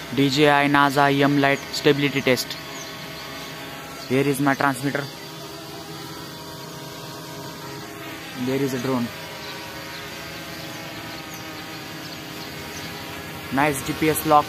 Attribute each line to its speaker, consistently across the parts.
Speaker 1: DJI NASA EM Lite stability test. Here is my transmitter. There is a drone. Nice GPS lock.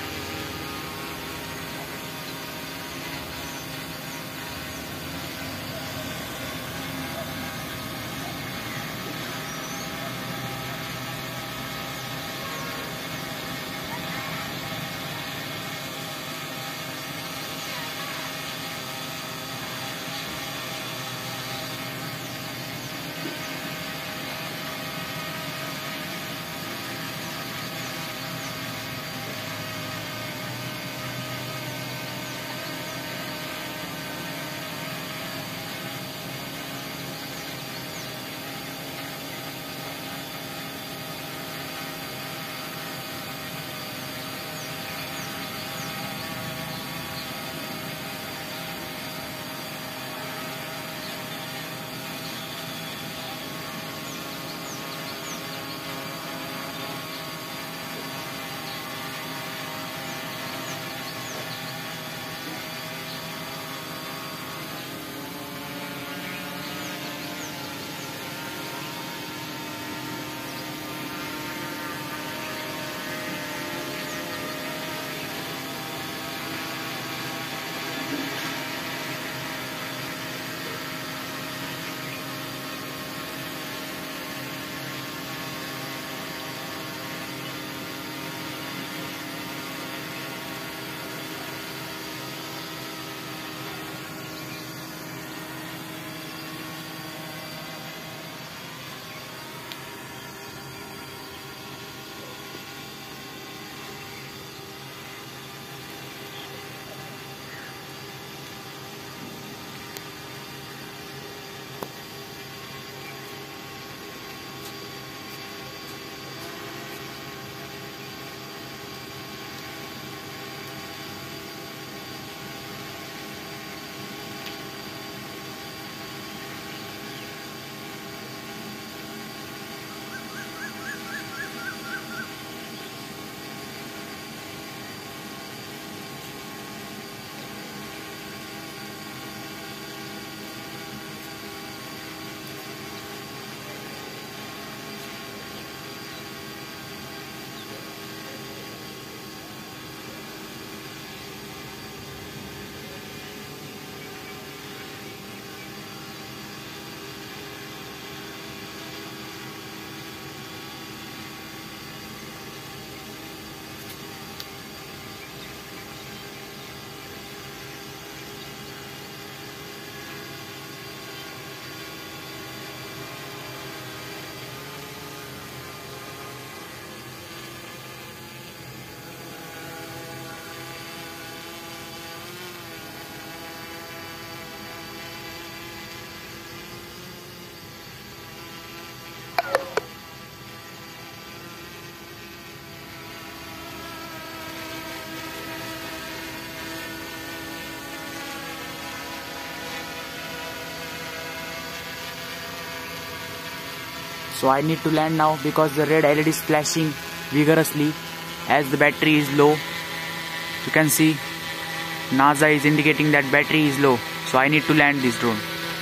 Speaker 1: So I need to land now because the red LED is flashing vigorously as the battery is low. You can see NASA is indicating that battery is low. So I need to land this drone.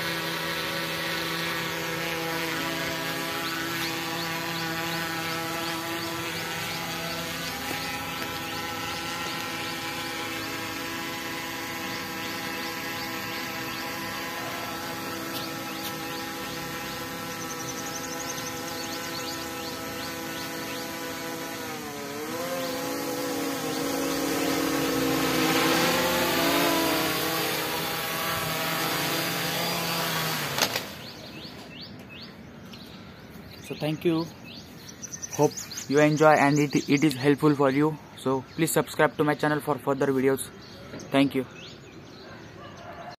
Speaker 1: So thank you. Hope you enjoy and it is helpful for you. So please subscribe to my channel for further videos. Thank you.